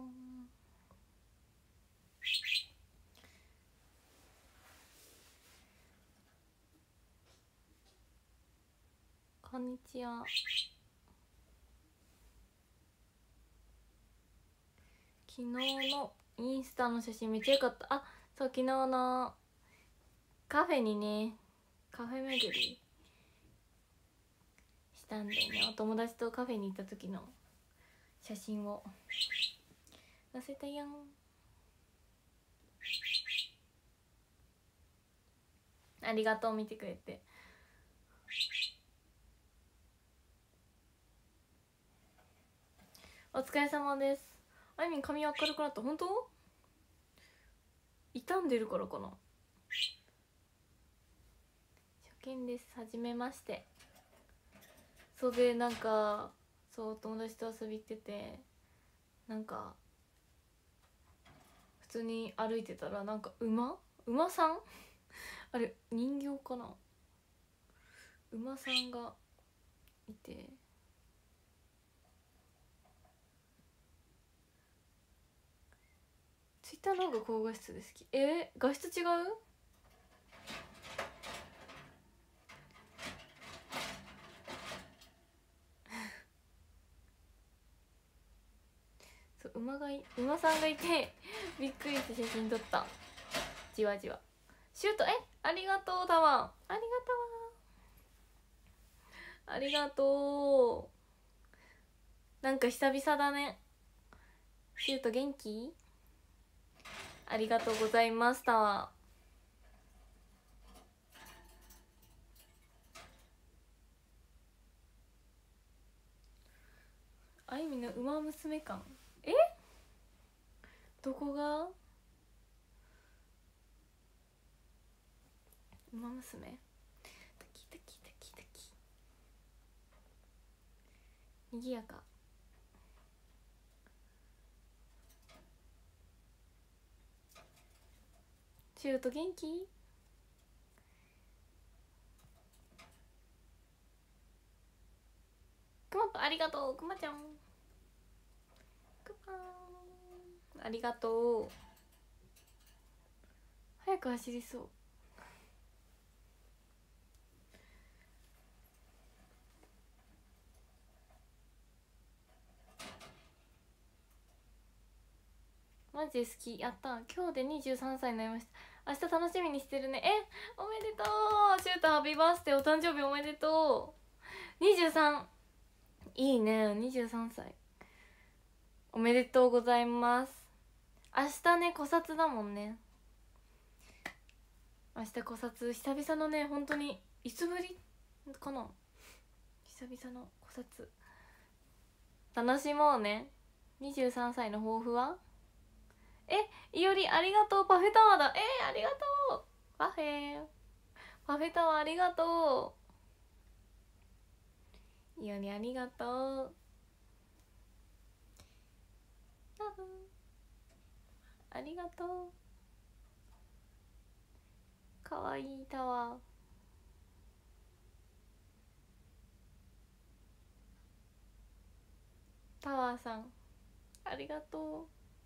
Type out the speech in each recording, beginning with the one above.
こんにちは。昨日のインスタの写真めっちゃ良かった。あ、そう、昨日のカフェにね、カフェ巡りしたんだよね。お友達とカフェに行った時の写真を載せたやん。ありがとう、見てくれて。お疲れ様です。あいみん髪明るくなった。本当？傷んでるからかな。初見です。はじめまして。そうで、なんかそう友達と遊び行ってて、なんか普通に歩いてたら、なんか馬さんあれ人形かな、馬さんがいて、ツイッターの方が高画質で好き。画質違う？そう、馬さんがいてびっくりして写真撮った。じわじわシュート。ありがとうだわ。ありがとう。ありがとう。なんか久々だね。シュート元気？ありがとうございました。あいみの馬娘感。どこが馬娘？タキタキタキタキ。にぎやか。シュート元気？くまぱんありがとう。くまちゃんくまーんありがとう。早く走りそう。マジで好き。やった。今日で23歳になりました。明日楽しみにしてるね。おめでとう。シュートハッピーバースデー。お誕生日おめでとう。23。いいね。23歳おめでとうございます。明日ね、古刹だもんね。明日古刹久々のね、本当にいつぶりかな、久々の古刹楽しもうね。23歳の抱負は？いおりありがとう。パフェタワーだ。ありがとうパフェタワーありがとう。いおりありがとう。多分ありがとう。かわいいタワー。タワーさんありがとう。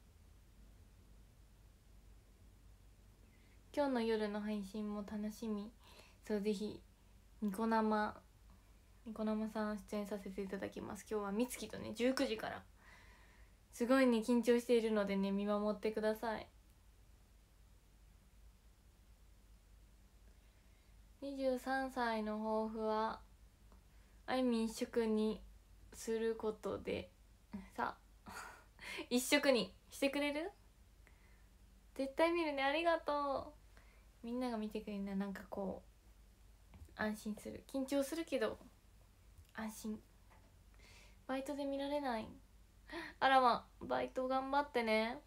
今日の夜の配信も楽しみ。そう、ぜひニコ生さん出演させていただきます。今日はみつきとね、19時からすごいね、緊張しているのでね、見守ってください。23歳の抱負はあいみん一色にすることで、さあ一色にしてくれる？絶対見るね。ありがとう。みんなが見てくれるな。なんかこう安心する。緊張するけど安心。バイトで見られない。あらま、バイト頑張ってね。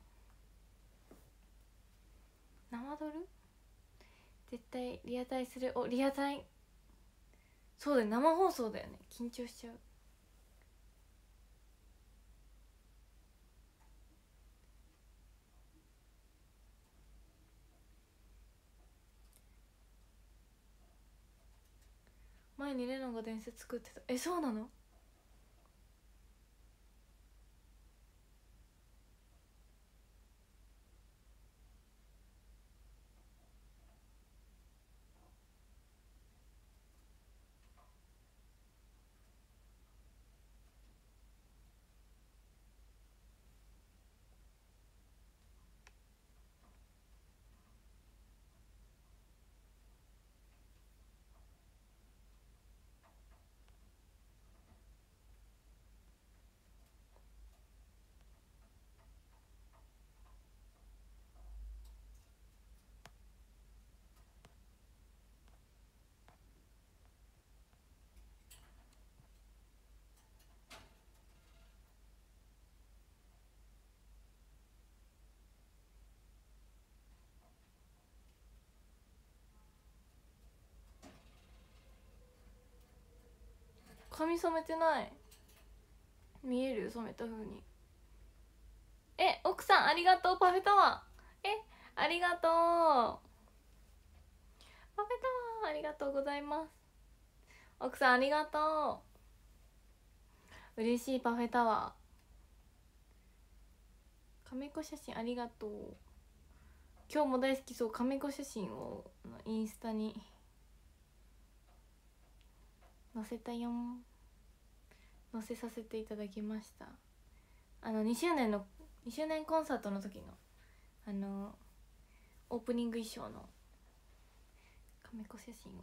生ドル絶対リアタイする。リアタイ。そうだよ、生放送だよね。緊張しちゃう。前にレノが伝説作ってた。そうなの？ 髪染めてない。見える？染めた風に。奥さんありがとう。パフェタワーありがとう。パフェタワーありがとうございます。奥さんありがとう。嬉しい。パフェタワー、亀子写真ありがとう。今日も大好きそう。亀子写真をインスタに載せたよん。載せさせていただきました。2周年コンサートの時のオープニング衣装の亀子写真を。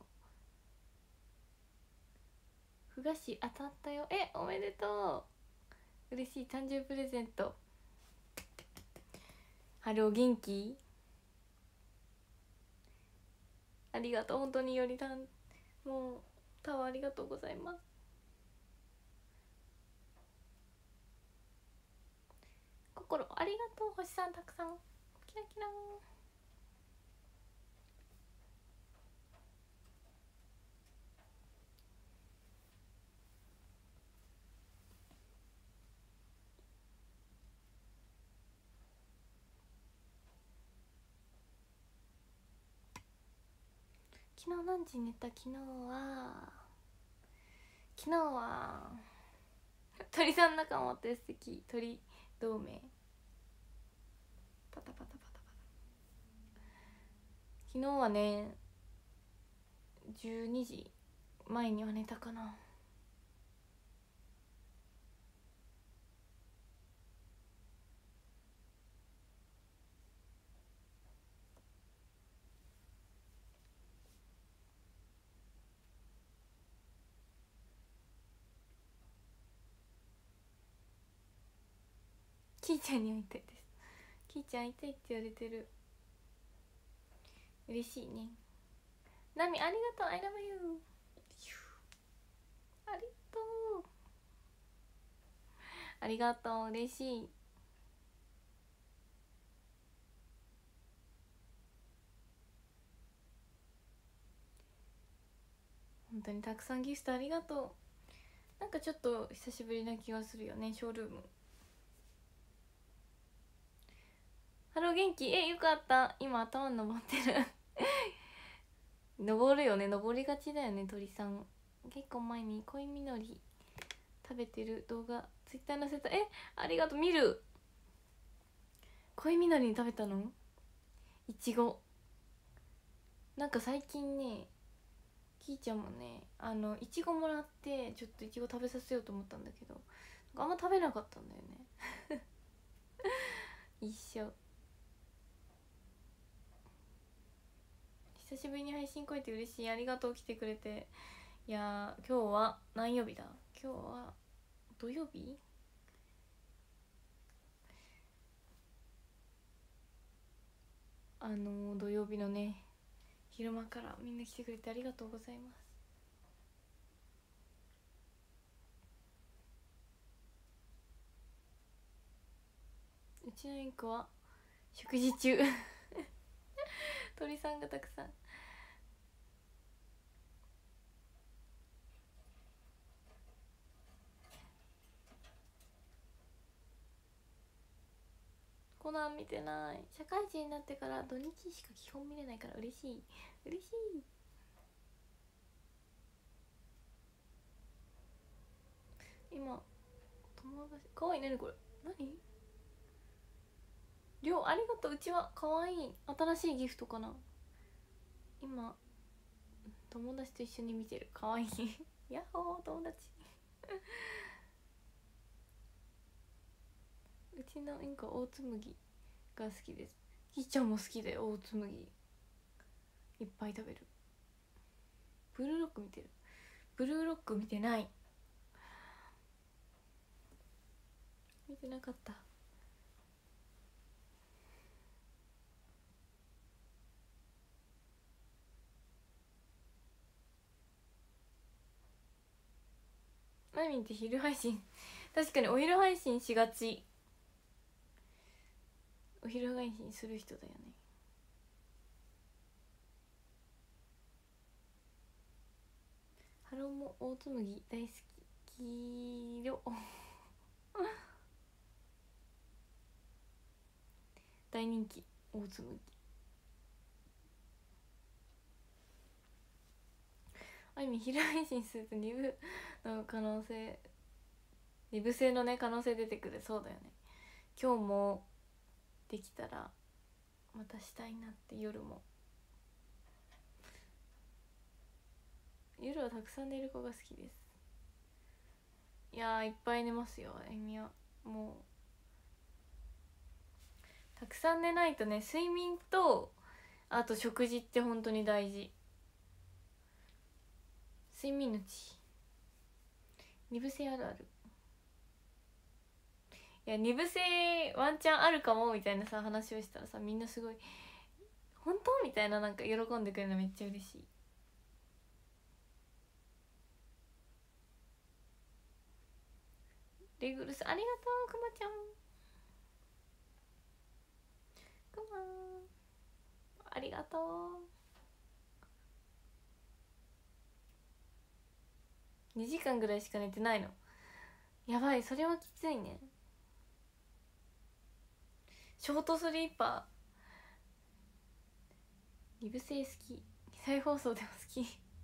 ふ菓子当たったよ。おめでとう。嬉しい。誕生日プレゼント。春お元気？ありがとう。本当によりたん、もうタワーありがとうございます。心ありがとう。星さんたくさん。キラキラ。昨日何時に寝た？昨日は鳥さん仲間って素敵。鳥同盟。パタパタパタパタ。昨日はね12時前には寝たかな。キーちゃんに会いたいです。キーちゃん会いたいって言われてる。嬉しいね。ナミありがとう。 I love you。 ありがとう。ありがとう。嬉しい。本当にたくさんギフトありがとう。なんかちょっと久しぶりな気がするよね。ショールーム。ハロー元気？よかった。今頭に登ってる登るよね。登りがちだよね鳥さん。結構前に恋みのり食べてる動画ツイッター載せた。ありがとう。見る。恋みのりに食べたの？いちご。なんか最近ねきーちゃんもねいちごもらって、ちょっといちご食べさせようと思ったんだけどあんま食べなかったんだよね一緒。久しぶりに配信来れて嬉しい。ありがとう。来てくれて。いや今日は何曜日だ？今日は土曜日？土曜日のね昼間からみんな来てくれてありがとうございます。うちのインコは食事中鳥さんがたくさん。コナン見てない。社会人になってから土日しか基本見れないから嬉しい。嬉しい。今友達かわいい。何これ？何？りょうありがとう。うちはかわいい。新しいギフトかな。今友達と一緒に見てる。かわいいやっほー友達うちのインコは大紬が好きです。ひーちゃんも好きだよ大紬。いっぱい食べる。ブルーロック見てる。ブルーロック見てない。見てなかった。マミンって昼配信確かにお昼配信しがち。お昼配信する人だよね。ハローも大紬大好き。 黄色大人気大紬。あいみ昼配信すると2部の可能性、2部制のね可能性出てくる。そうだよね。今日もできたらまたしたいなって。夜も夜はたくさん寝る子が好きです。いやーいっぱい寝ますよあいみは。もうたくさん寝ないとね、睡眠とあと食事って本当に大事。睡眠のち二部制あるある。いや二部制ワンチャンあるかもみたいなさ話をしたらさ、みんなすごい本当みたいな、なんか喜んでくれるのめっちゃ嬉しい。レグルスありがとう。くまちゃんくまありがとう。2時間ぐらいしか寝てないの。やばい、それはきついね。ショートスリーパーリブ制好き、再放送でも好き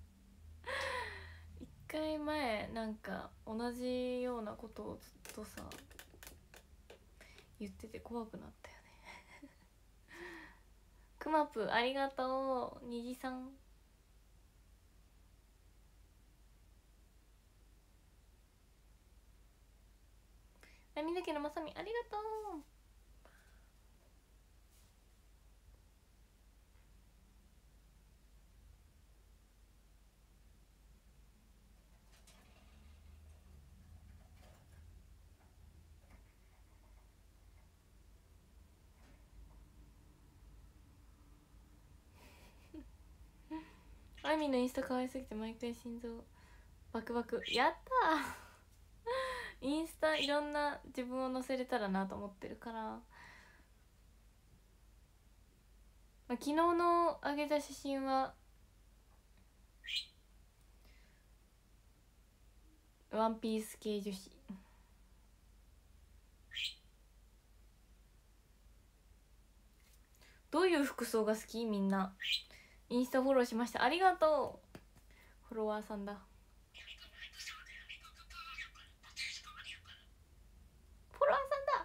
一回前なんか同じようなことをずっとさ言ってて怖くなったよねくまぷありがとう。にじさんみだけのまさみありがとう。あいみのインスタ可愛すぎて毎回心臓バクバク。やったーインスタいろんな自分を載せれたらなと思ってるから、まあ、昨日の上げた写真はワンピース系女子。どういう服装が好き？みんなインスタフォローしました。ありがとう。フォロワーさんだ。フォロワーさんだ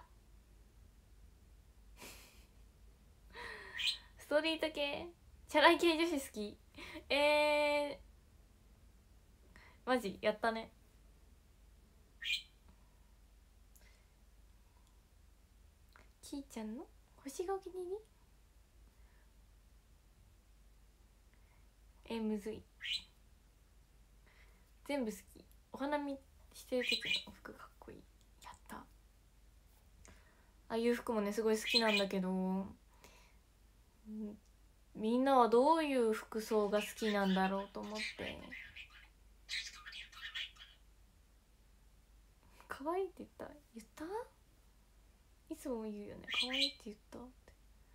ストリート系チャラい系女子好き。マジやったね。きーちゃんの星がお気に入り。むずい。全部好き。お花見してる時の服かっこいい。やった。ああいう服もねすごい好きなんだけど、みんなはどういう服装が好きなんだろうと思って。可愛いって言った？いつも言うよね、可愛いって言ったって。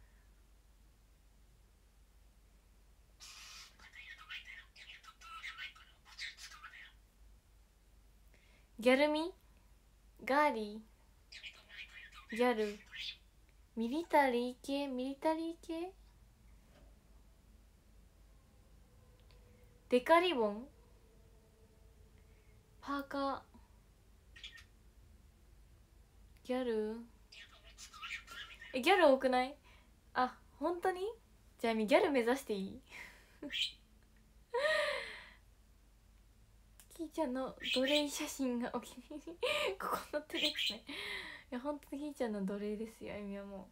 ギャルミガーリーギャルミリタリー系デカリボンパーカーギャルギャル多くない？あ、本当に？じゃあギャル目指していい？キーちゃんの奴隷写真がお気に入りここ載ってるやつね。いや本当にキーちゃんの奴隷ですよ。あゆみはも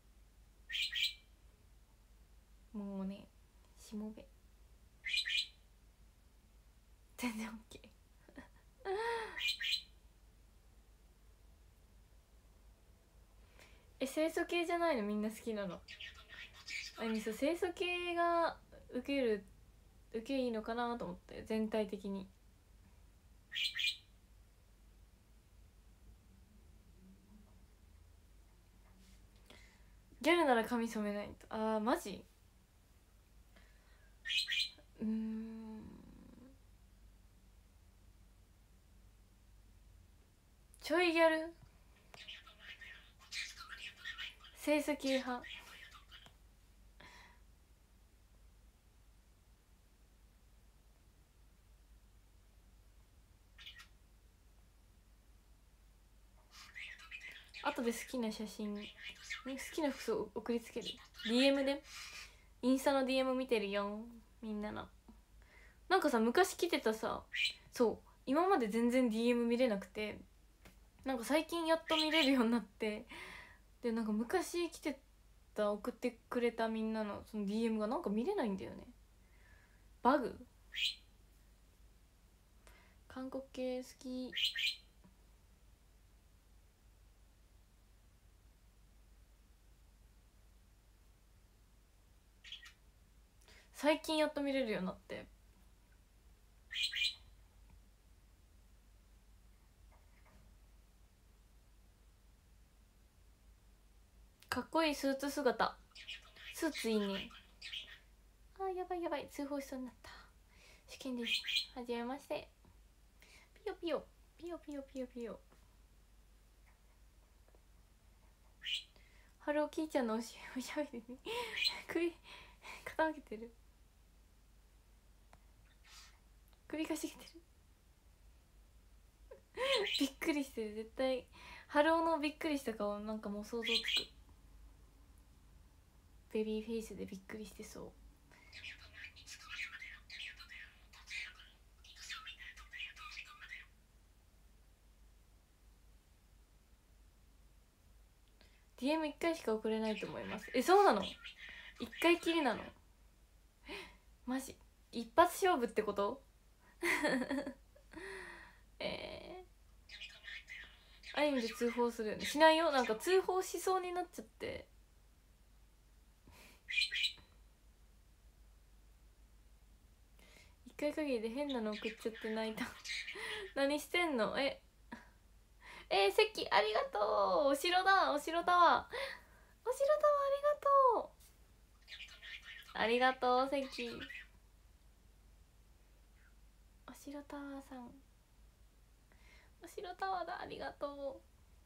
うね、しもべ全然 OK 清楚系じゃないの？みんな好きなの。あゆみさ、清楚系が受けいいのかなと思って、全体的に。ギャルなら髪染めないと。あーマジ？ ちょいギャル清楚系派。後で好きな写真、好きな服装送りつける。 DM でインスタの DM 見てるよみんなの。なんかさ、昔来てたさ、そう今まで全然 DM 見れなくて、なんか最近やっと見れるようになって、でなんか昔来てた送ってくれたみんなのその DM がなんか見れないんだよね。バグ。韓国系好き。最近やっと見れるようになって。かっこいいスーツ姿。スーツいいね。あー、やばいやばい、通報しそうになった。試験です。はじめまして。ピヨピヨピヨピヨピヨピヨ。ハローキーちゃんのおしゃべりに首傾けてる。首かしげてるびっくりしてる。絶対ハローのびっくりした顔なんかもう想像つく。ベビーフェイスでびっくりしてそう。DM1 回しか送れないと思います。そうなの？ 1 回きりなの？マジ一発勝負ってこと？あいみで通報するよね。しないよ。なんか通報しそうになっちゃって。1回限りで変なの送っちゃって泣いた何してんの？関ありがとう。お城だ、お城タワー、お城タワーありがとう。ありがとう関。お城タワーさん、お城タワーだ、ありがとう。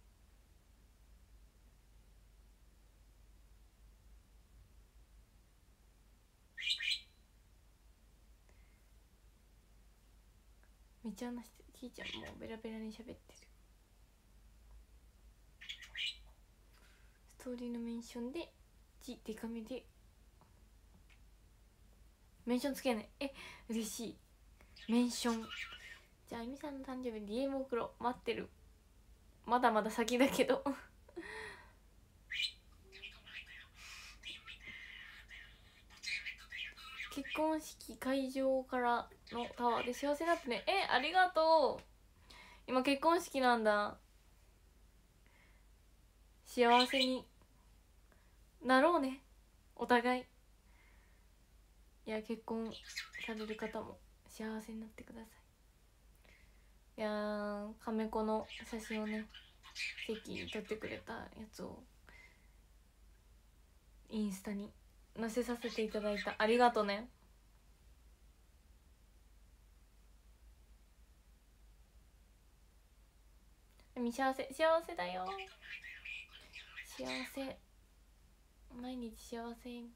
めっちゃ話してる。キーちゃんもうベラベラに喋ってる。ストーリーのメンションでデカめでメンションつけない。嬉しい。メンション。じゃああゆみさんの誕生日に DM 送ろう。待ってる。まだまだ先だけど結婚式会場からのタワーで幸せだってね。ありがとう。今結婚式なんだ。幸せになろうね、お互い。いや、結婚される方も幸せになってください。いやー、亀子の写真をね、関撮ってくれたやつをインスタに載せさせていただいた。ありがとね。幸せ、幸せだよ。幸せ、毎日幸せ。こ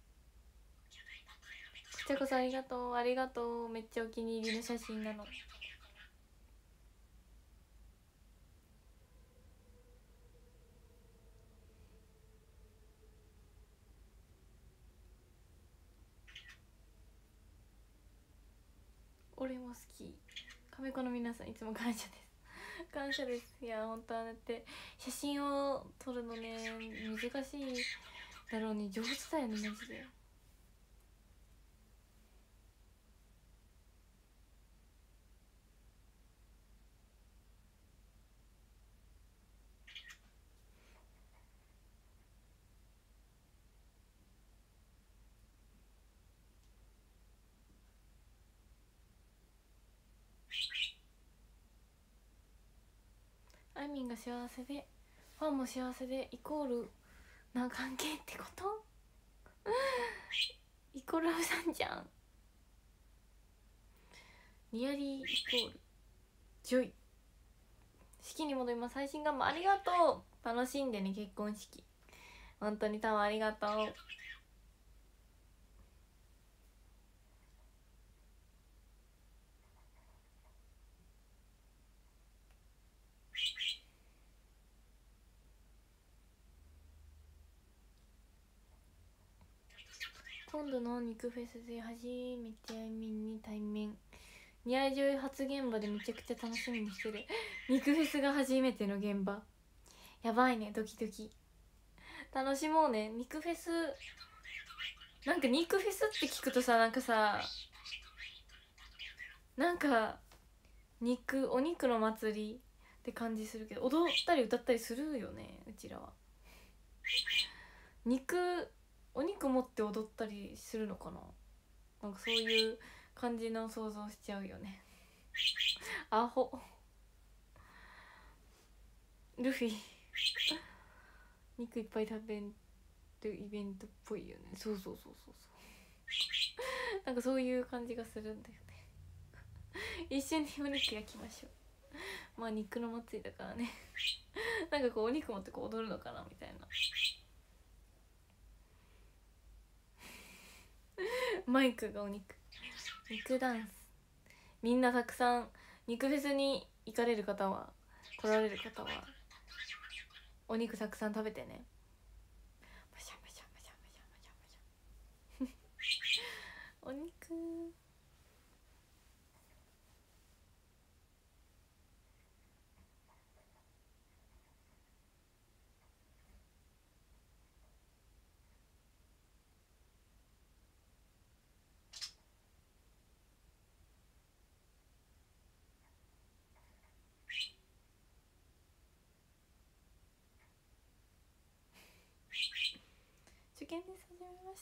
ちらこそありがとう。ありがとう。めっちゃお気に入りの写真なの。俺も好き。亀子の皆さんいつも感謝です感謝です。いや本当はだって写真を撮るのね難しいだろうに、上手だよねマジで。あいみんが幸せでファンも幸せでイコールな関係ってことイコラブさんじゃん。ニアリーイコールジョイ式に戻ります。配信頑張ありがとう。楽しんでね、結婚式。本当にタワーありがとう。今度の肉フェスで初めてあいみんに対面。ニアジョイ初現場でめちゃくちゃ楽しみにしてる。肉フェスが初めての現場。やばいね、ドキドキ。楽しもうね。肉フェス、なんか肉フェスって聞くとさ、なんかさ、なんかお肉の祭りって感じするけど、踊ったり歌ったりするよね、うちらは。お肉持って踊ったりするのかな。なんかそういう感じの想像しちゃうよね。アホルフィ肉いっぱい食べるイベントっぽいよね。そうそうそうそうそうなんかそういう感じがするんだよね一緒にお肉焼きましょう。まあ肉の祭りだからねなんかこうお肉持ってこう踊るのかなみたいなマイクがお肉ダンス。みんなたくさん肉フェスに行かれる方は、来られる方はお肉たくさん食べてね。パシャパシャパシャパシャパシャパシャお肉受験です。はじめまして。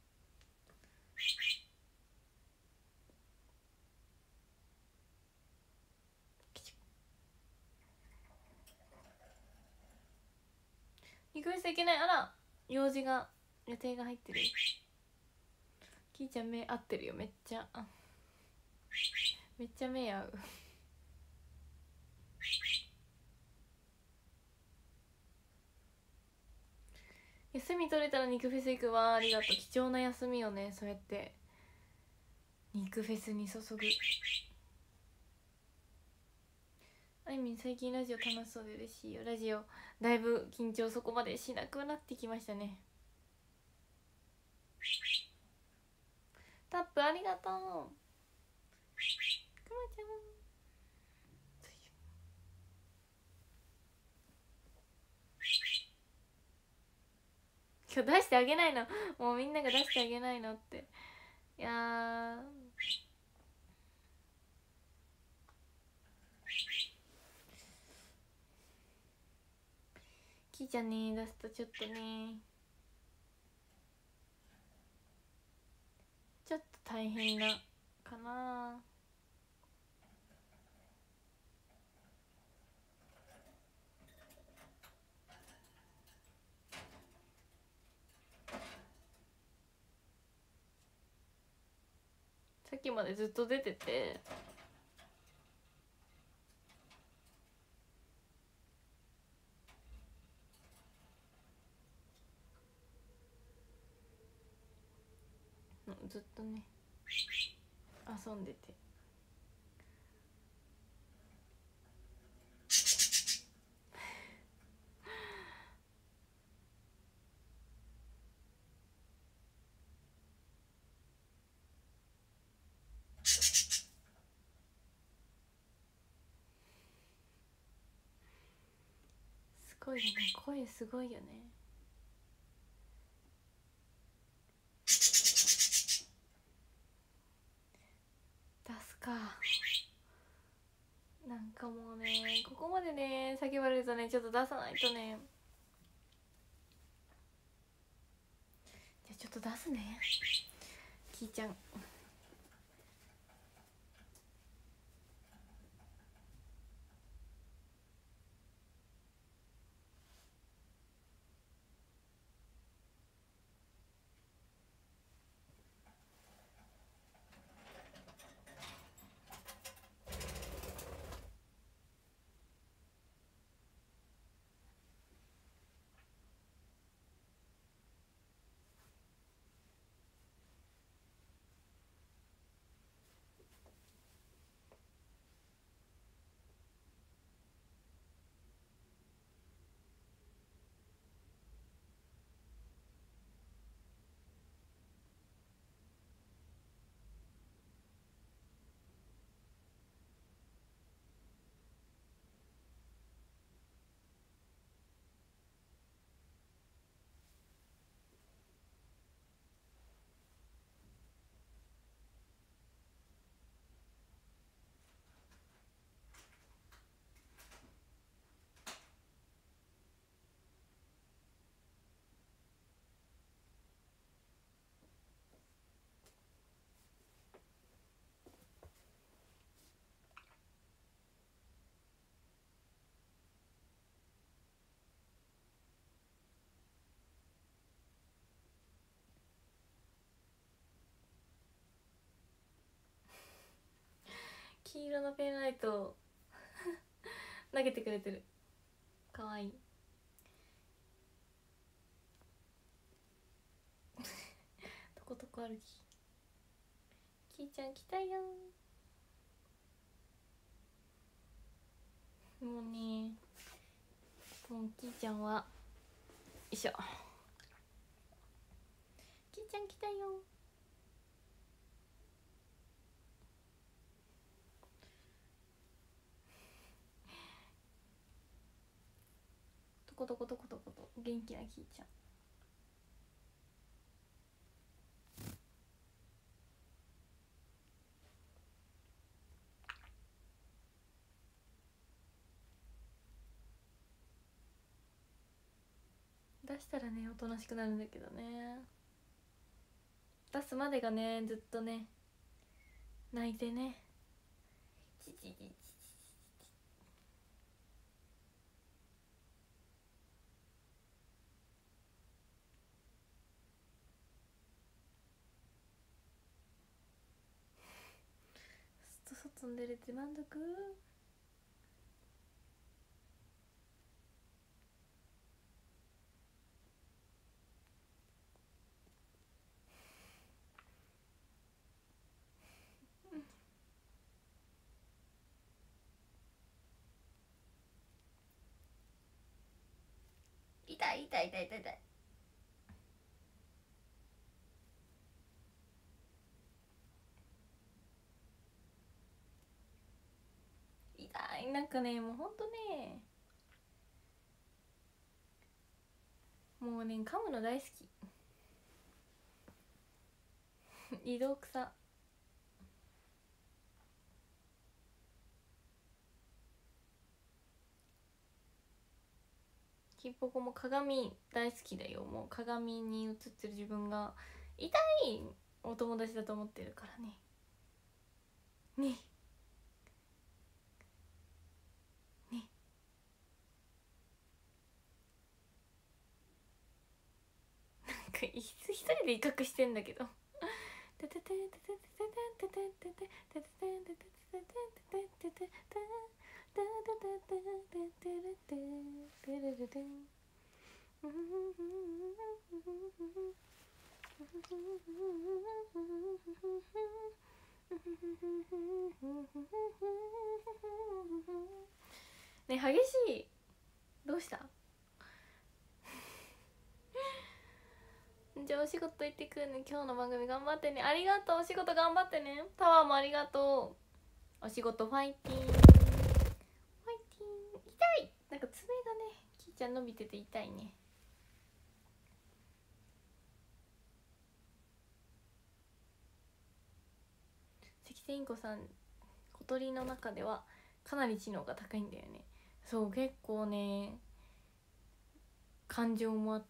肉フェス行けない。あら、予定が入ってる。キーちゃん目合ってるよ。めっちゃ目合う休み取れたら肉フェス行くわ。ありがとう。貴重な休みをね、そうやって肉フェスに注ぐ。あいみん最近ラジオ楽しそうで嬉しいよ。ラジオだいぶ緊張そこまでしなくなってきましたね。タップありがとう。くまちゃん今日出してあげないの。もうみんなが出してあげないのって。いやキーちゃんね、出すとちょっとね、ちょっと大変なかな。さっきまでずっと出てて、ずっとね遊んでて、すごいよね。声すごいよね。出すか。なんかもうね、ここまでね叫ばれるとね、ちょっと出さないとね。じゃあちょっと出すね、キーちゃん。 のペンライトを投げてくれてる。かわいいとことこ歩き。きーちゃん来たよ。もうね、もうきーちゃんはよいしょ、きーちゃん来たよ。とことことことこと元気なきーちゃん。出したらねおとなしくなるんだけどね、出すまでがねずっとね泣いてね、チチチチずっと外に出れて満足。痛い痛い痛い痛い痛い。痛い。なんかねもうほんとね、もうね噛むの大好き移動草。キッポコも鏡大好きだよ。もう鏡に映ってる自分が痛いお友達だと思ってるからね。ねね、なんか一人で威嚇してんだけど。ね、激しい。どうした？じゃあお仕事行ってくるね。今日の番組頑張ってね。ありがとう。お仕事頑張ってね。タワーもありがとう。お仕事ファイティン。ファイティン。痛い。なんか爪がね、きーちゃん伸びてて痛いね。関瀬インコさん、小鳥の中ではかなり知能が高いんだよね。そう、結構ね感情もあって、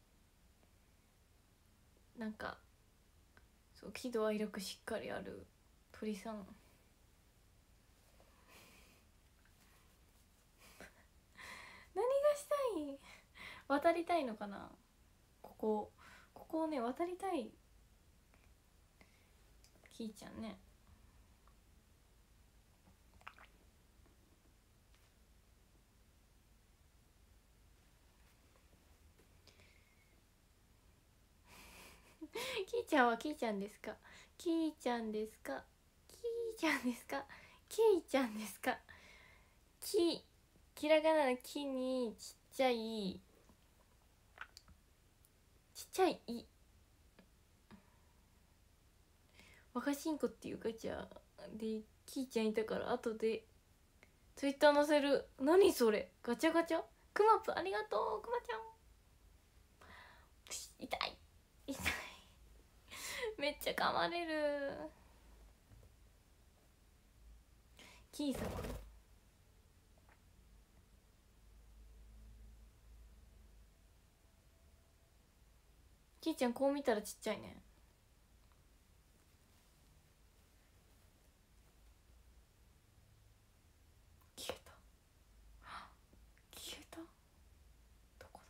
なんかそう喜怒哀楽しっかりある鳥さん。何がしたい？渡りたいのかな。ここをね渡りたい。きーちゃんね。きーちゃんはきーちゃんですか？きーちゃんですか？きーちゃんですか？きーちゃんですか？き、ひらがなのきにちっちゃいい若しんこっていうガチャできーちゃんいたから、後でツイッター載せる。何それ、ガチャガチャ。くまぷありがとう。くまちゃん痛い痛いめっちゃ噛まれる。キー様、キーちゃんこう見たらちっちゃいね。消えた消えた。どこだ。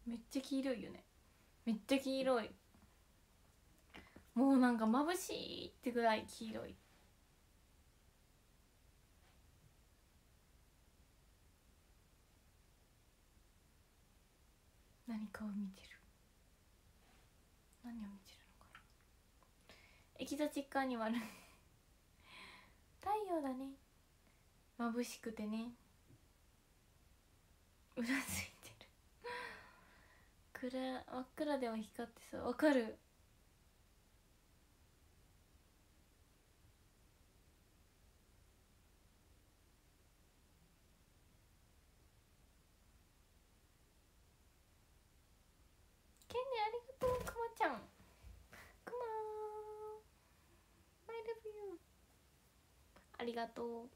めっちゃ黄色いよね。めっちゃ黄色い。もうなんか眩しいってぐらい黄色い。何かを見てる。何を見てるのか。エキゾチックアニマル太陽だね。眩しくてね、うらついてる真っ暗でも光ってさ、わかる。ケンネありがとう。くまちゃん、くまー I love you。 ありがとう。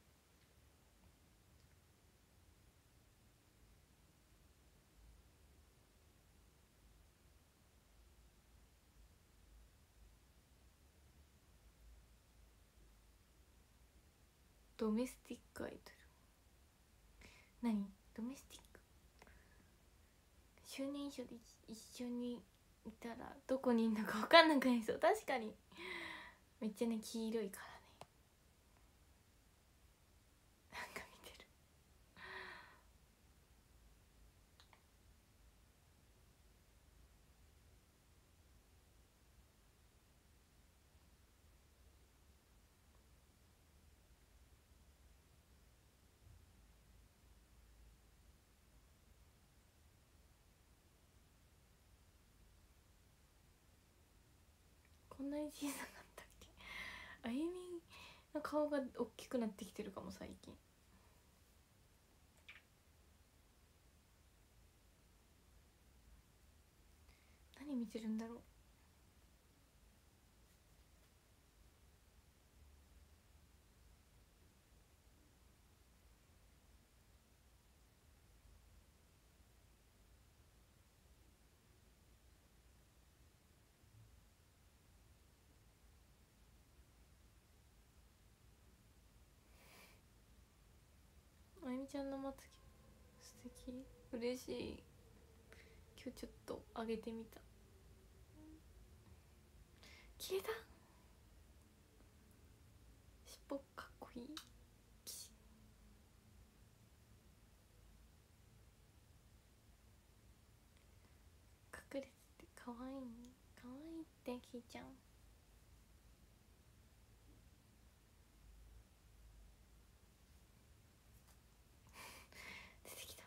ドメスティックアイドル。何ドメスティック。就任所で一緒にいたらどこにいるのか分かんなくなりそう。確かにめっちゃね、黄色いからね。なんか見てる。こんなに小さかったっけ。あゆみの顔が大きくなってきてるかも最近。何見てるんだろう。あゆみちゃんのまつげ素敵。嬉しい。今日ちょっと上げてみた。消えた。尻尾かっこいい。隠れててかわいいね。かわいいってきーちゃん。出てきた。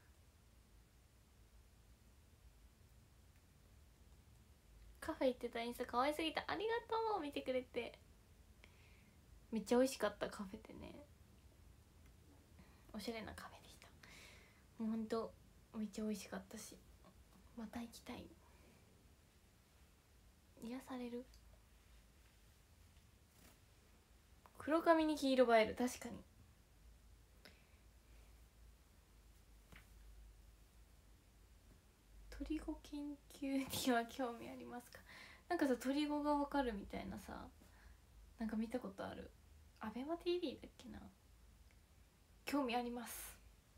カフェ行ってたインスタかわいすぎた。ありがとう。見てくれて。めっちゃ美味しかった。カフェでね、おしゃれなカフェでした。もうほんとめっちゃ美味しかったし、また行きたい。癒される。黒髪に黄色映える。確かに。鳥語研究には興味ありますか。なんかさ、鳥語がわかるみたいなさ、なんか見たことある。アベマ TV だっけな。興味あります。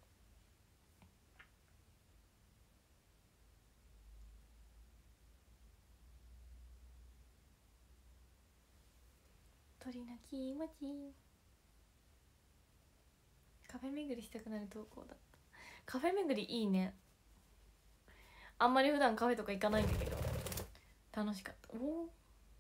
鳥の気持ち。カフェ巡りしたくなる投稿だった。カフェ巡りいいね。あんまり普段カフェとか行かないんだけど楽しかった。おお、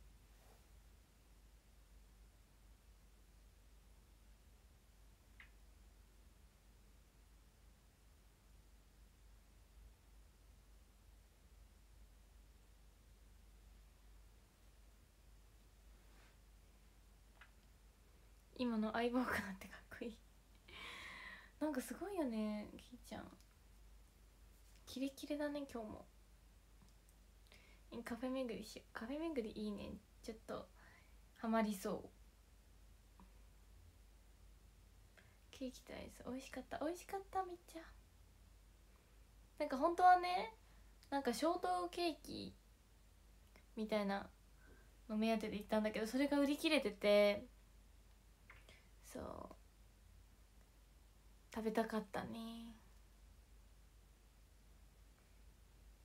今の相棒かなってかっこいい。なんかすごいよね、きーちゃん。キレキレだね今日も。カフェ巡りしよう。カフェ巡りいいね。ちょっとハマりそう。ケーキとアイス美味しかった。美味しかった。めっちゃなんか本当はね、なんかショートケーキみたいなの目当てで行ったんだけど、それが売り切れてて、そう食べたかったね。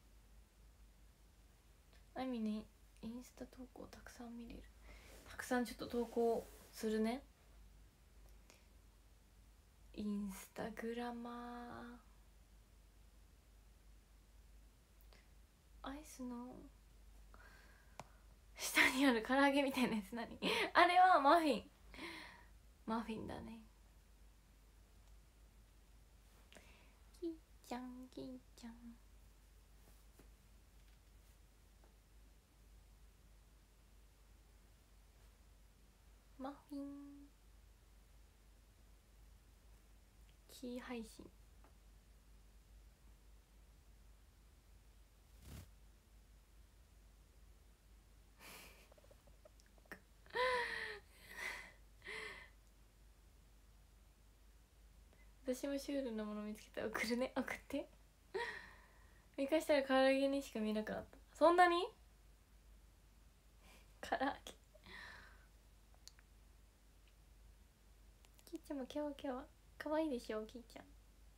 あいみね、インスタ投稿たくさん見れる。たくさんちょっと投稿するね。インスタグラマー。アイスの下にある唐揚げみたいなやつ何？あれはマフィン。マフィンだね。きーちゃんきーちゃん。マフィン。キー配信。私もシュールなもの見つけたら送るね。送って見返したら唐揚げにしか見えなくなった。そんなに唐揚げ。キーちゃんも今日は可愛いでしょ。キーちゃん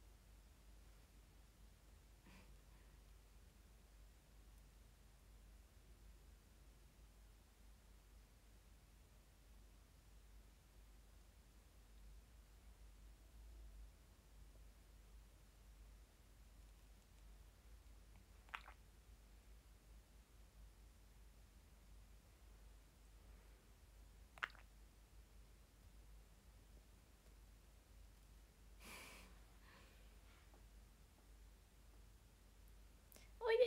おいで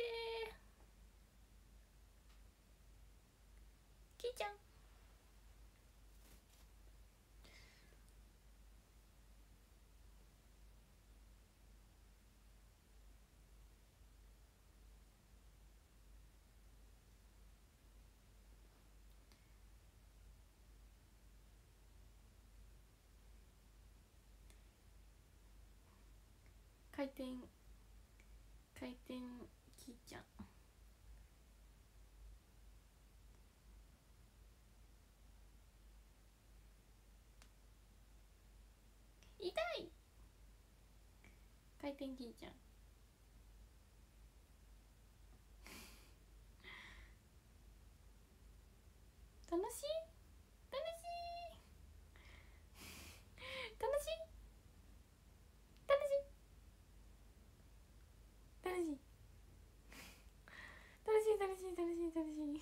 ー。キーちゃん回転回転。キーちゃん痛い。回転キーちゃん楽しい楽しい楽しい楽しい楽しい楽しい楽しい楽しい楽しい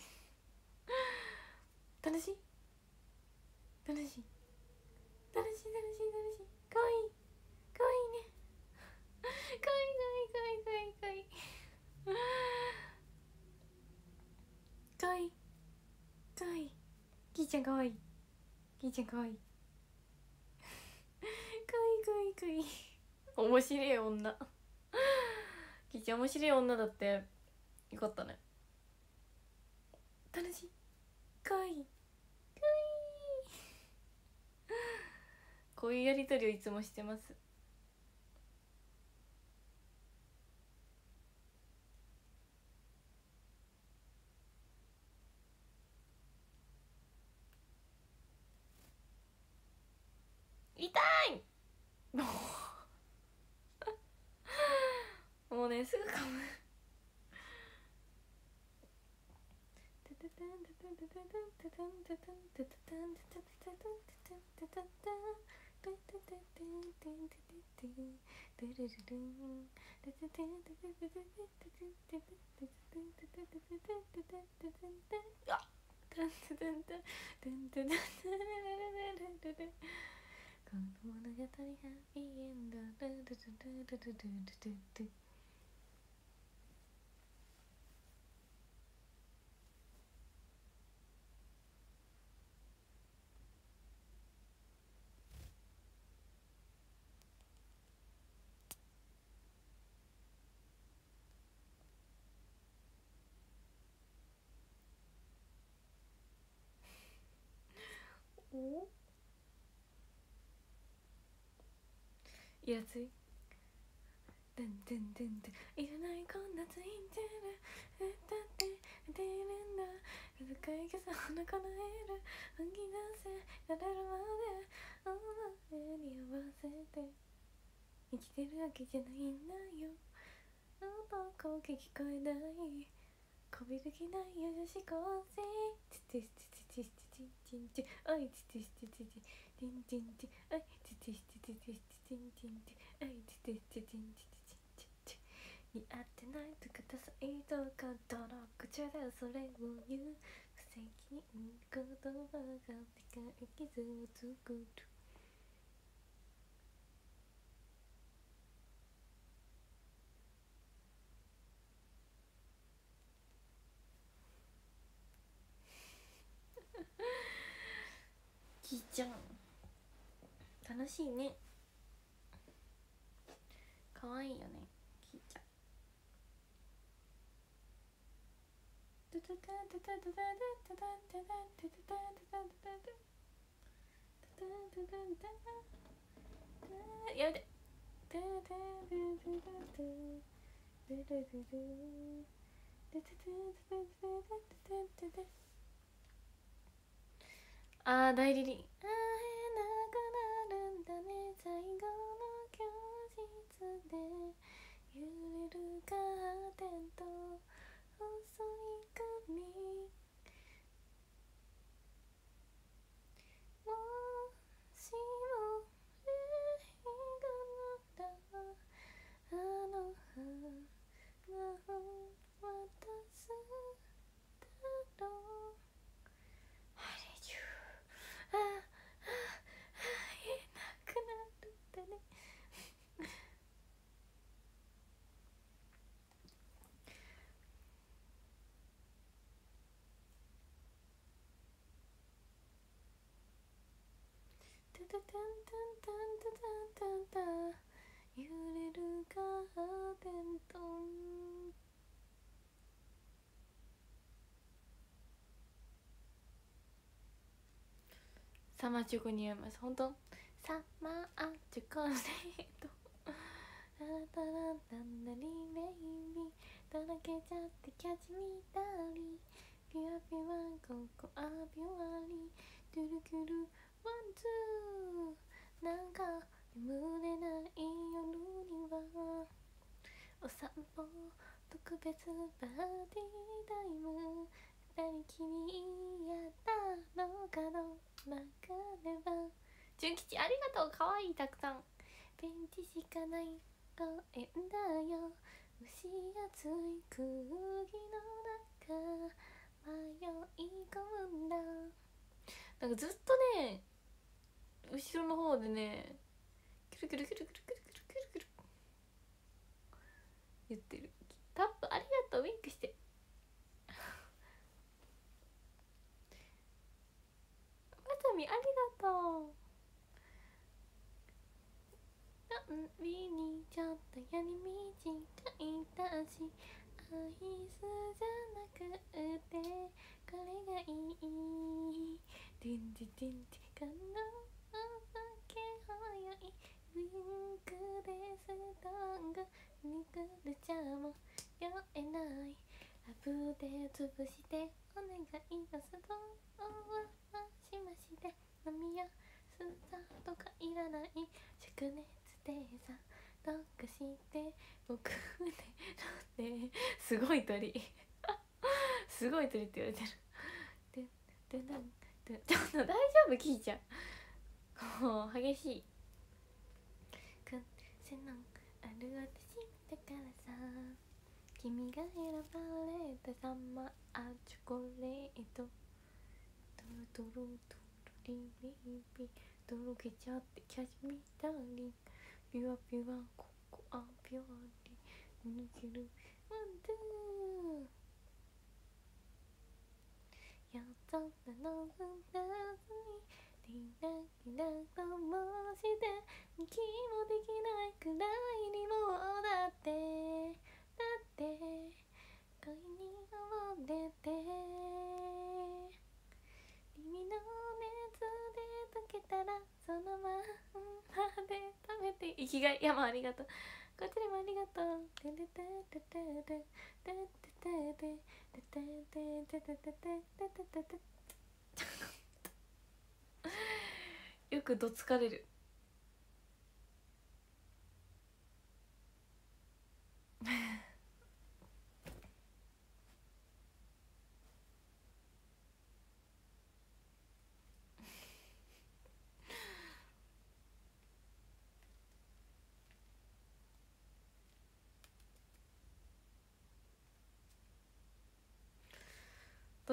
楽しい楽しい楽しい楽しい楽しい楽しい。かわいいかわいいね。かわいいかわいいかわいいかわいいかわいいかわいい。キーちゃんかわいい。キーちゃんかわいい。かわいいかわいいかわいい。面白い女。キーちゃん面白い女だって。よかったね。楽しいかわいいかわいい。こういうやりとりをいつもしてます。痛いもうねすぐ噛む。この物語ハッピーエンド。おいやついてんてんてんてん。いらないこんなついてる歌って出るんだ。深いけさお腹のエール吐き出せられるまでお前に合わせて生きてるわけじゃないんだよ。音声聞こえないこびる気ないよ女子高生つてつてつてつてんちんあいつてつてつててんちんちんあいつてつてつててんちんちんあいつてつててんちんちん似合ってないとかダサいとかどの口でそれを言う不責任言葉がでかい傷を作るきーちゃん楽しいねかわいいよねきーちゃんやめてあー大リリ会えなくなるんだね最後の教室で揺れるカーテンと細い髪もしも映画ならあの花を渡すだろうあれじゅあ会えなくなるんだねタタタンタンタンタタンタンタン揺れるカーテンとサマーチョコに合います本当サマーチョコレートタラタラタンダリベイビーとろけちゃってキャッチみたりピュアピュアココアピュアリトゥルクルワンツーなんか眠れない夜にはお散歩特別パーティータイム二人きりやったのかの中では純吉ありがとうかわいいたくさんベンチしかない公園だよ蒸し暑い空気の中迷い込むんだなんかずっとね後ろの方でねキュルキュルキュルキュルキュルキュルキュルキュル言ってるタップありがとうウィンクしてわさみありがとうビにちょっとやり短いだしアイスじゃなくてこれがいいディンディディンディかのお酒早いウィンクでストロングニクルチャーも酔えないラブで潰してお願いのストーはマシマシで飲みやスターとかいらない灼熱でさどうかして僕で飲んですごい鳥すごい鳥って言われてるでちょっと大丈夫キーちゃんもう激しいくせのある私だからさ君が選ばれたサマーチョコレートトロトロトロリリリとろけちゃってキャッチみたりピュアピュアココアピュアリ抜けるワンツーやっとなのふたつにリラリラと申して息もできないくらいにもだって恋に溺れて君の熱で溶けたらそのまんまで食べて生きがい山ありがとうこちらもありがとうてててててててててててててててよくどつかれる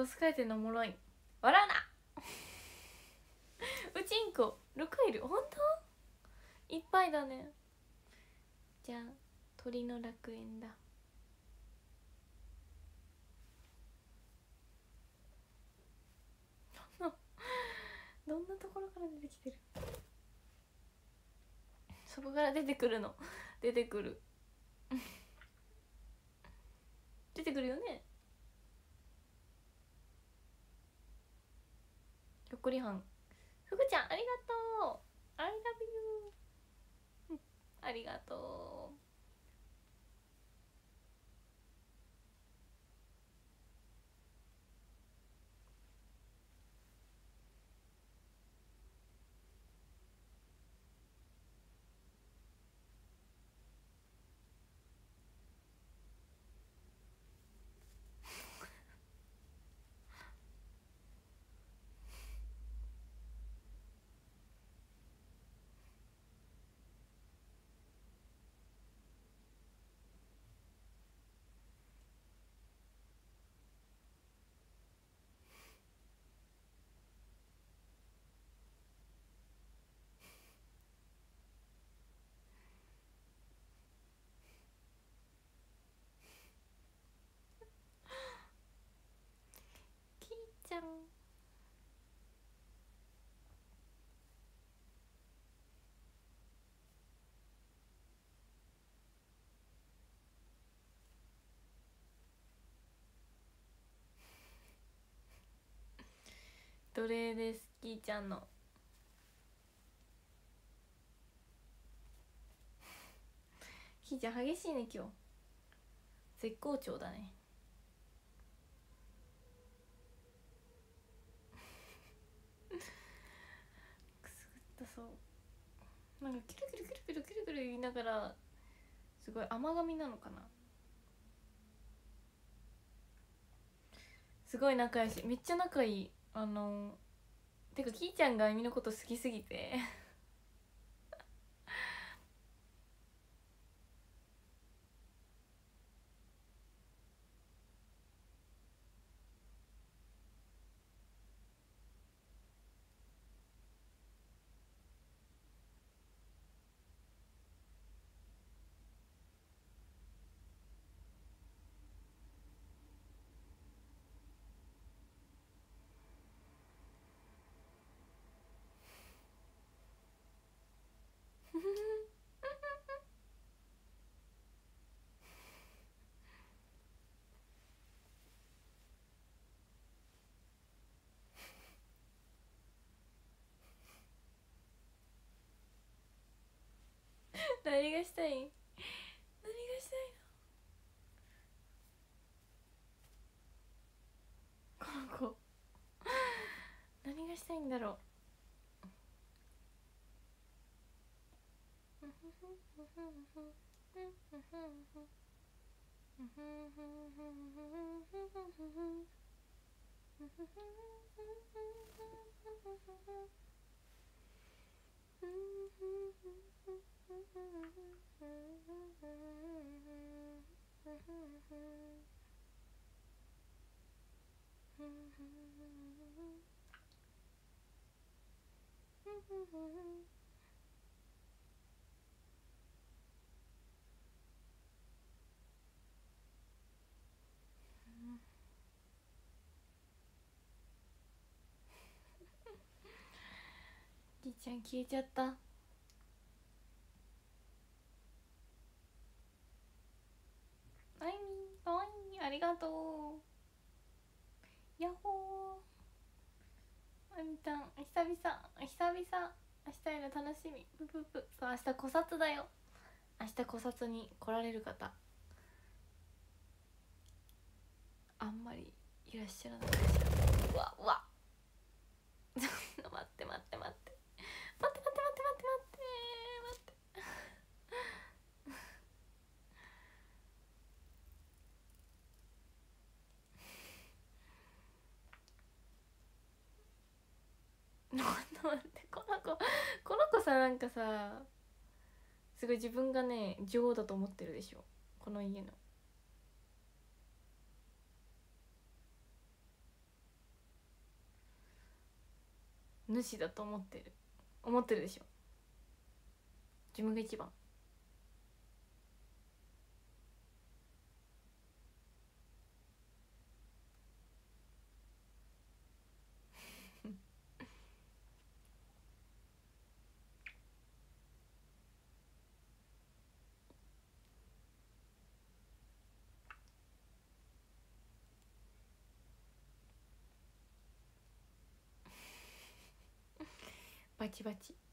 ドス回転のおもろい。笑うなうちんこ6いる。ほんといっぱいだね。じゃあ鳥の楽園だ。どんなところから出てきてる。そこから出てくるの。出てくる出てくるよね。ひょっこりはん、ふぐちゃんありがとう。 I love you ありがとう。きーちゃんどれです。きーちゃんのきーちゃん激しいね今日。絶好調だねくすぐったそう。なんかキュルキュルキュルキュルキュルキュル言いながらすごい甘噛みなのかな。すごい仲良し、めっちゃ仲いい。てかきーちゃんがあゆみのこと好きすぎて何がしたい、何がしたいのこの子何がしたいんだろう。きーちゃん消えちゃった。あいみかわいい、ありがとう。やっほー、あみちゃん久々明日への楽しみ、ぷぷぷ。そう、明日古刹だよ。明日古刹に来られる方あんまりいらっしゃらないかしら。うわうわちょっと待って待って待って待って待って待って待って待って待って、この子さ、なんかさすごい自分がね女王だと思ってるでしょ、この家の。 主だと思ってるでしょ。自分が一番。バチバチ。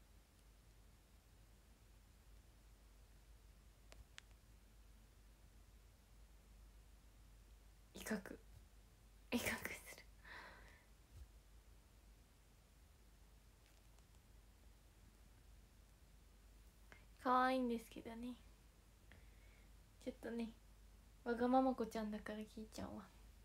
威嚇する。可愛いんですけどね、ちょっとねわがまま子ちゃんだからキーちゃんは。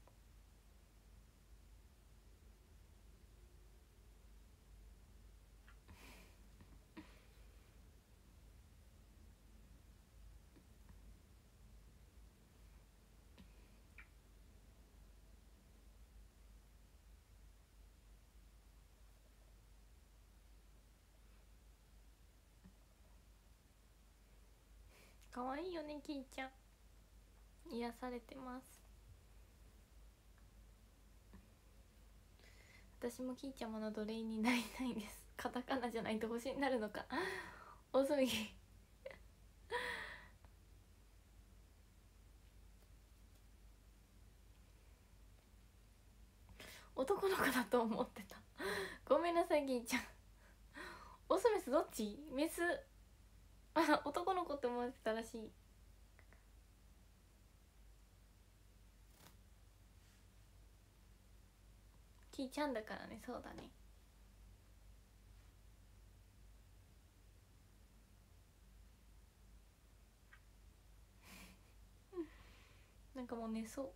可愛いよねキーちゃん、癒されてます。私もキーちゃんもの奴隷になりたいんです。カタカナじゃないと星になるのか。おすみ男の子だと思ってた。ごめんなさいキーちゃん。オスメスどっち？メス。あ、男の子って思ってたらしい。キーちゃんだからね。そうだね。なんかもう寝そう。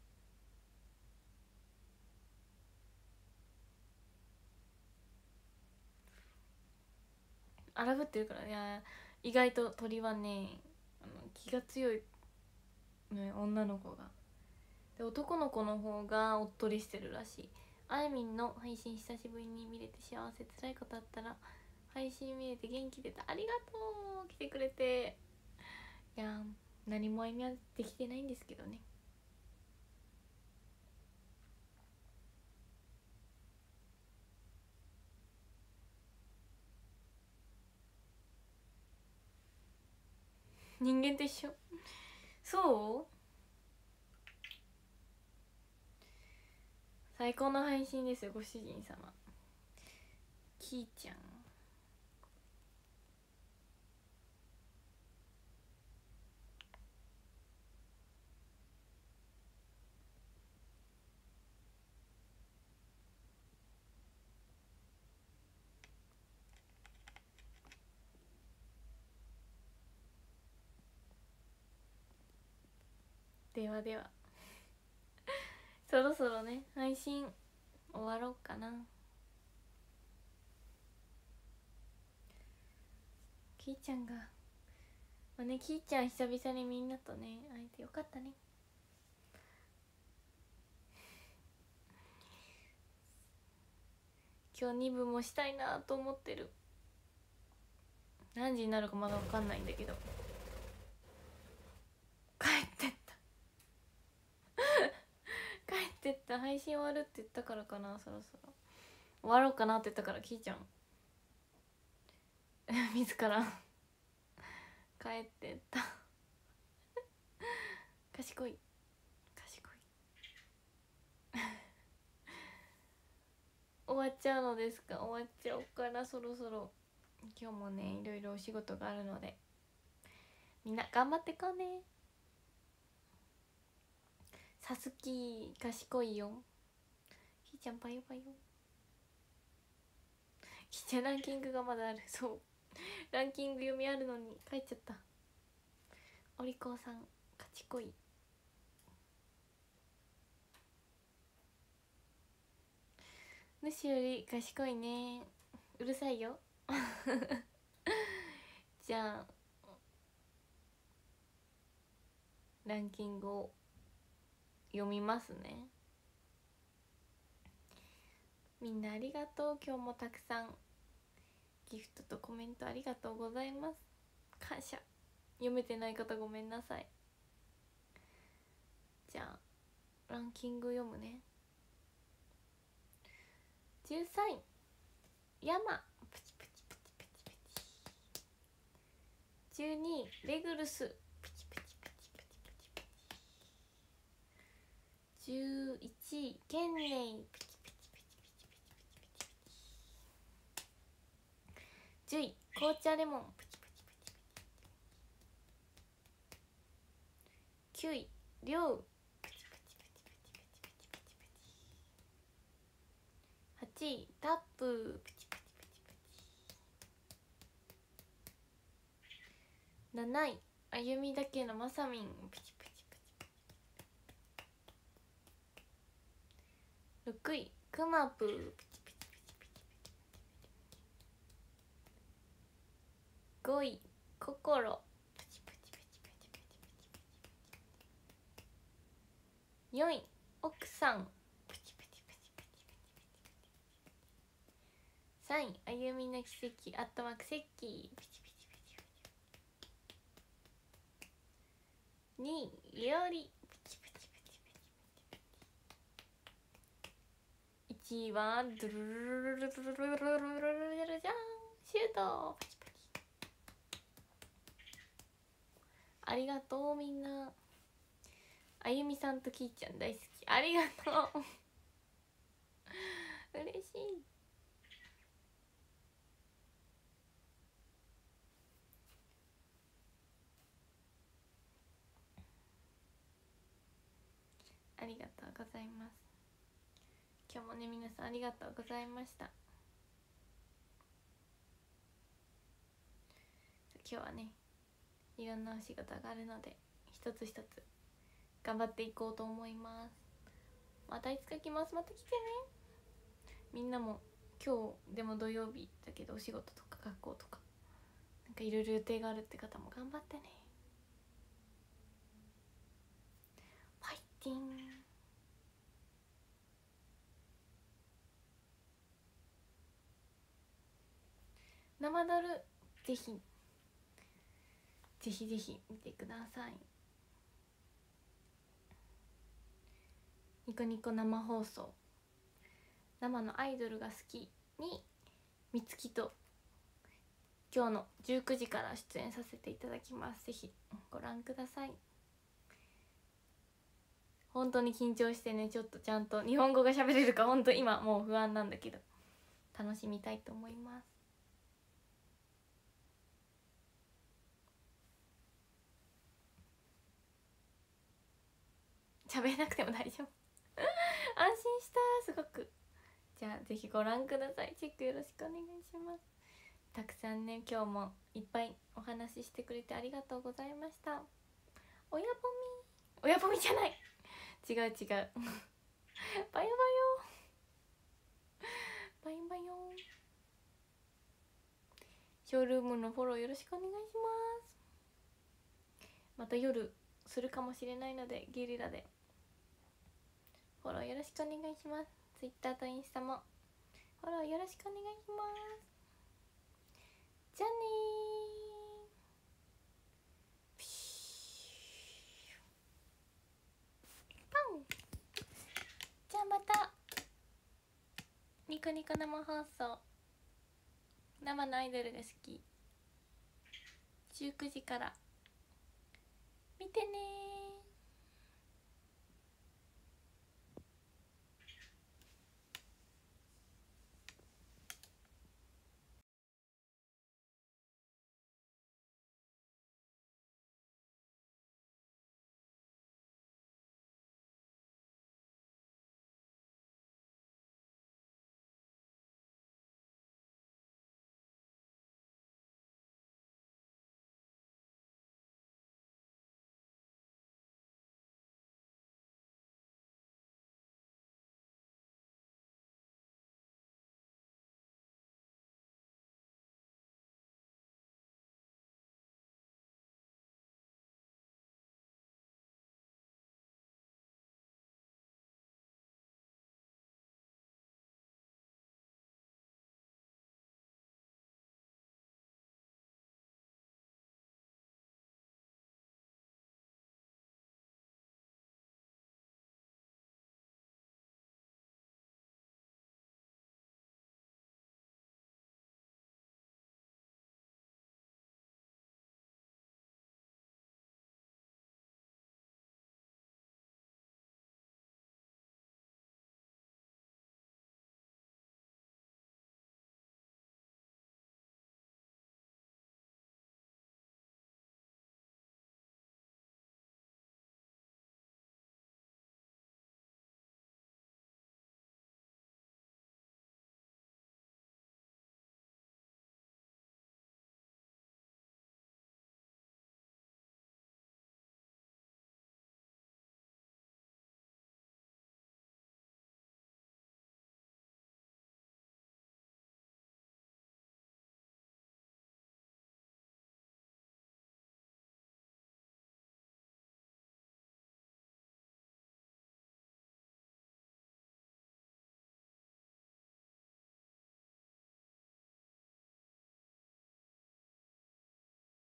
荒ぶってるからね。意外と鳥はね、気が強い、ね、女の子が。で男の子の方がおっとりしてるらしい。あいみんの配信久しぶりに見れて幸せ。辛いことあったら配信見れて元気出た。ありがとう、来てくれて。いや何もあいみはできてないんですけどね。人間と一緒。そう、最高の配信ですよご主人様。キーちゃんではではそろそろね配信終わろうかな。キーちゃんがまあね、キーちゃん久々にみんなとね会えてよかったね。今日2部もしたいなと思ってる。何時になるかまだ分かんないんだけど。帰ってった帰ってった。配信終わるって言ったからかな。そろそろ終わろうかなって言ったからキーちゃん自ら帰ってった賢い賢い終わっちゃうのですか。終わっちゃおうからそろそろ。今日もねいろいろお仕事があるのでみんな頑張ってこうね。さつき賢いよ。ひーちゃんバイバイよ。ひーちゃんランキングがまだある。そうランキング読みあるのに帰っちゃった。お利口さん賢い。主より賢いね。うるさいよじゃあランキングを読みますね。 みんなありがとう。今日もたくさんギフトとコメントありがとうございます。感謝。読めてない方ごめんなさい。じゃあランキング読むね。13位ヤマプチプチプチプチプチ。12位レグルスプチプチプチプチプチプチ。11位ケンネイプチプチプチプチプチプチプチ。10位紅茶レモンプチプチプチプチ。9位リョウプチプチプチプチプチプチプチ。8位タッププチプチプチプチ。7位歩みだけのまさみんプチプチプチプチ。6位くまぷープチプチプチプチプチ。5位こころプチプチプチプチプチプチ。4位奥さんプチプチプチプチプチプチプチ。3位歩みの奇跡アットマークセッキープチプチプチプチ。2位いおりプチプチプチプチプチ。1位はドゥルルルルルルルルルルルルじゃんシュートプチプチ。ありがとうみんな。あゆみさんときーちゃん大好き。ありがとう嬉しい。ありがとうございます。今日もね皆さんありがとうございました。今日はねいろんなお仕事があるので一つ一つ頑張っていこうと思います。またいつか来ます。また来てね。みんなも今日でも土曜日だけどお仕事とか学校とかなんかいろいろ予定があるって方も頑張ってね。ファイティン。生ドルぜひぜひぜひ見てください。ニコニコ生放送生のアイドルが好きにみつきと今日の19時から出演させていただきます。ぜひご覧ください。本当に緊張してねちょっとちゃんと日本語が喋れるか本当今もう不安なんだけど楽しみたいと思います。喋れなくても大丈夫安心したすごく。じゃあぜひご覧ください。チェックよろしくお願いします。たくさんね今日もいっぱいお話ししてくれてありがとうございました。親ぽみじゃない違うバイバヨショールームのフォローよろしくお願いします。また夜するかもしれないのでゲリラでフォローよろしくお願いします。Twitter とインスタもフォローよろしくお願いします。じゃあねーパン。じゃあまたニコニコ生放送生のアイドルが好き19時から見てねー。